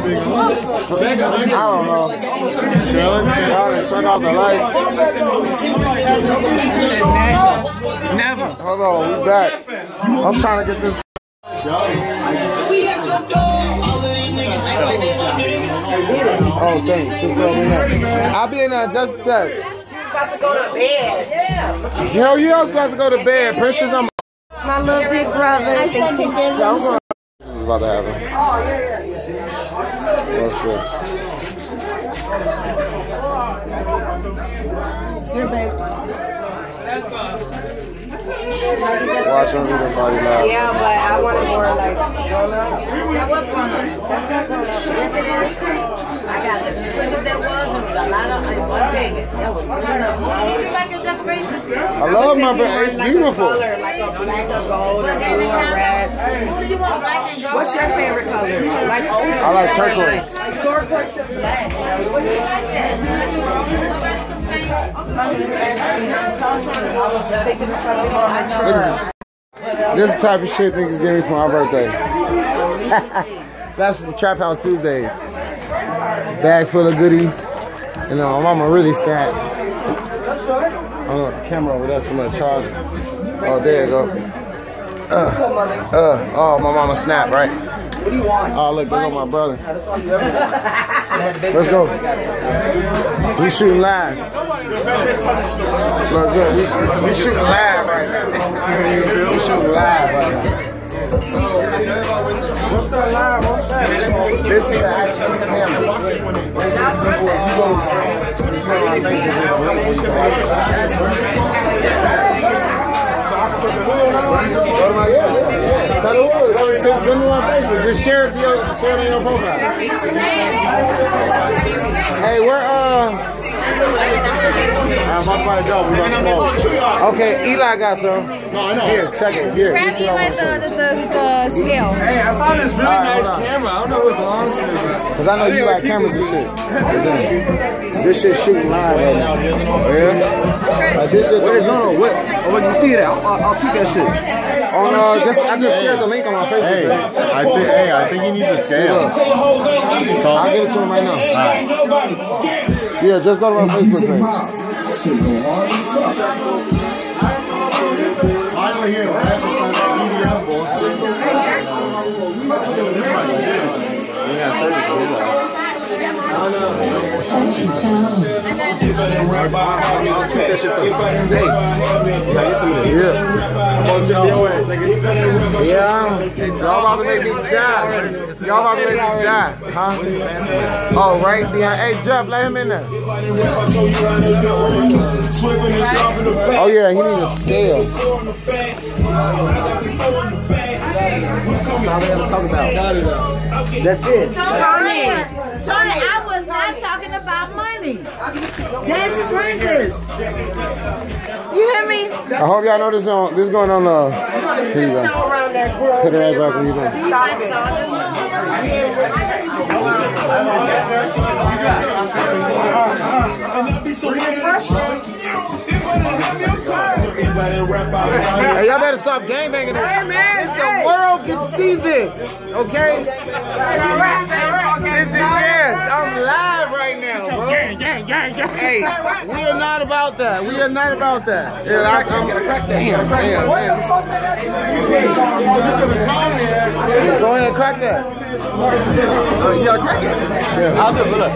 don't know. Chilling? Y'all done turned off the lights. Never. Hold on, we back. I'm trying to get this. Oh, thanks. Just throw me in. I'll be in there just a sec. About to go to bed. Hell yeah, I was about to go to bed. Princess, I'm. My little big brother thinks he's so good. This is about to happen. What's Watch them do the party live. Yeah, but I want it more like grown up. That was grown up. That's not grown up. Yes, it is. I got the look that was a lot of one thing. That was grown up. Maybe like a decoration. I love my bed. It's beautiful. Color, like a black or gold or blue or red. What's your favorite color? Like old. I like turquoise. Turquoise and black. What do you like that? This is the type of shit niggas give me for my birthday. That's the Trap House Tuesdays. Bag full of goodies. You know, my mama really stacked. I don't know the camera over there so much charge. Oh, there you go. Oh, my mama snapped, right? What do you want? Oh, look, there go my brother. Let's go. We shooting live. Look good. We shooting live right now. We shooting live right now. What's that live? What's that? This is the action camera. Tell the world. Send me on Facebook. Just share it to your profile. Hey, we're I'm about to go. We about to go. Okay, Eli got some. No, I know. Here, check it. Here. Grab me like the scale. Hey, I found this really nice camera. I don't know what it belongs to. Because I know you like cameras and shit. This shit shooting live right now. Yeah? Like this shit's on. What you see that? I'll keep that shit. I just shared the link on my Facebook page. I think he needs a scale. I'll give it to him right now. All right. Yeah, just go to my Facebook page. Finally here, Yeah, y'all about to make me die. Y'all about to make me die, huh? Oh, right behind. Hey, Jeff, let him in there. Oh yeah, he needs a scale. That's all we gotta talk about. That's it. Tony, I was not talking about money. That's Princess. You hear me? I hope y'all know this going on. Here you go. Put her right back when you done. Hey, y'all better stop gangbanging. Hey, man, the world can see this, okay? Yes, I'm live right now, bro. Hey, we are not about that. We are not about that. Yeah, damn. Go ahead, crack that. You gotta crack it. Yeah. I'll do it. Look.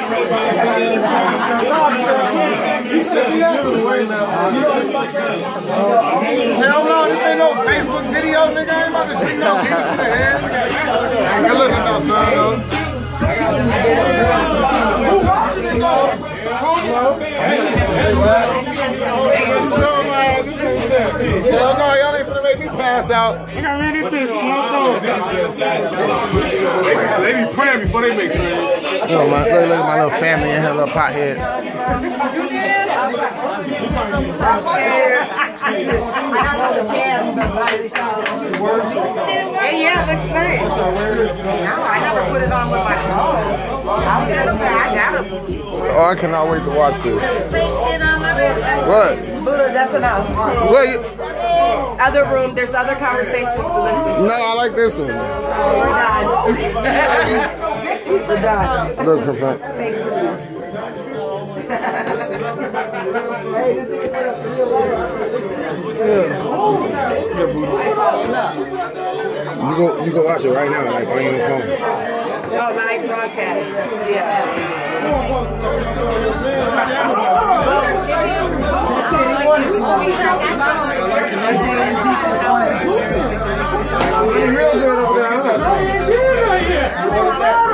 Hell no, this ain't no Facebook video, nigga. I ain't about to drink no beer. Good looking though, son. Who watching it though? Hell no, y'all ain't finna make me pass out. I got ready to smoke though. They be praying before they make sense. Look at my little family and her little potheads. Hey, yeah, looks great. No, I never put it on with my phone. I got it. Oh, I cannot wait to watch this. What? Buddha, that's enough. What? Other room, there's other conversations to listen to. No, I like this one. Oh my God. Look, Confront. You go watch it right now, like on your phone. Oh, live broadcast. Yeah. Real good over there.